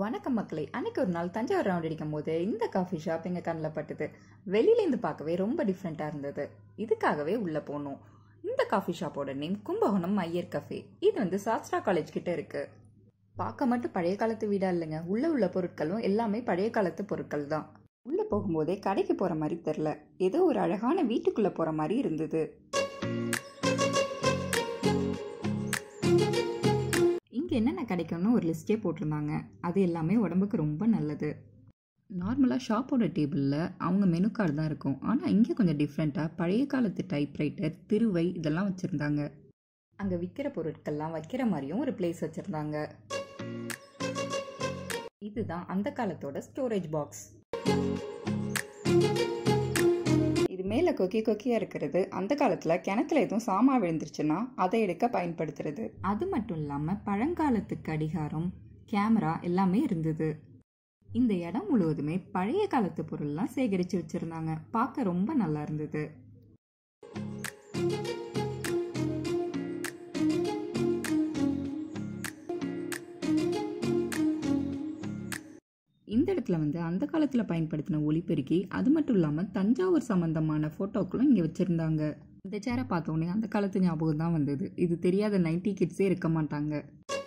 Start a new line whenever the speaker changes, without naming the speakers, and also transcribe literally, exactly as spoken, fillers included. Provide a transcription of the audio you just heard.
வணக்கம் மக்களே. அன்னைக்கு ஒரு நாள் தஞ்சாவூர் ரவுண்ட் அடிக்கும் போது இந்த காஃபி ஷாப் எங்கள் கண்ணில் பட்டுது. வெளியிலேருந்து பார்க்கவே ரொம்ப டிஃப்ரெண்ட்டாக இருந்தது. இதுக்காகவே உள்ளே போனோம். இந்த காஃபி ஷாப்போட நேம் கும்பகோணம் ஐயர் கஃபே. இது வந்து சாஸ்திரா காலேஜ் கிட்ட இருக்கு. பார்க்க மட்டும் பழைய காலத்து வீடா இல்லைங்க, உள்ள உள்ள பொருட்களும் எல்லாமே பழைய காலத்து பொருட்கள் தான். உள்ளே போகும்போதே கடைக்கு போகிற மாதிரி தெரில, ஏதோ ஒரு அழகான வீட்டுக்குள்ளே போகிற மாதிரி இருந்தது. இங்கே என்னென்ன கிடைக்கும்னு ஒரு லிஸ்ட்டே போட்டிருந்தாங்க. அது எல்லாமே உடம்புக்கு ரொம்ப நல்லது. நார்மலாக ஷாப்போட டேபிளில் அவங்க மெனு கார்டு தான் இருக்கும். ஆனால் இங்கே கொஞ்சம் டிஃப்ரெண்ட்டாக பழைய காலத்து டைப்ரைட்டர், திருவை இதெல்லாம் வச்சுருந்தாங்க. அங்கே விற்கிற பொருட்கள்லாம் வைக்கிற மாதிரியும் ஒரு பிளேஸ் வச்சுருந்தாங்க. இதுதான் அந்த காலத்தோட ஸ்டோரேஜ் பாக்ஸ். இது மேலே கொக்கி கொக்கியாக இருக்கிறது அந்த காலத்தில் கிணத்துல எதுவும் சாமா விழுந்துருச்சுன்னா அதை எடுக்க பயன்படுத்துறது. அது மட்டும் இல்லாமல் பழங்காலத்து கடிகாரம், கேமரா எல்லாமே இருந்தது. இந்த இடம் முழுவதுமே பழைய காலத்து பொருள்லாம் சேகரித்து வச்சுருந்தாங்க. பார்க்க ரொம்ப நல்லா இருந்தது. இந்த இடத்துல வந்து அந்த காலத்தில் பயன்படுத்தின ஒலிபெருக்கி, அது மட்டும் இல்லாமல் தஞ்சாவூர் சம்பந்தமான ஃபோட்டோக்களும் இங்கே வச்சுருந்தாங்க. இந்த சேரை பார்த்தோன்னே அந்த காலத்து ஞாபகம் தான் வந்தது. இது தெரியாத நைன்டி கிட்ஸே இருக்க மாட்டாங்க.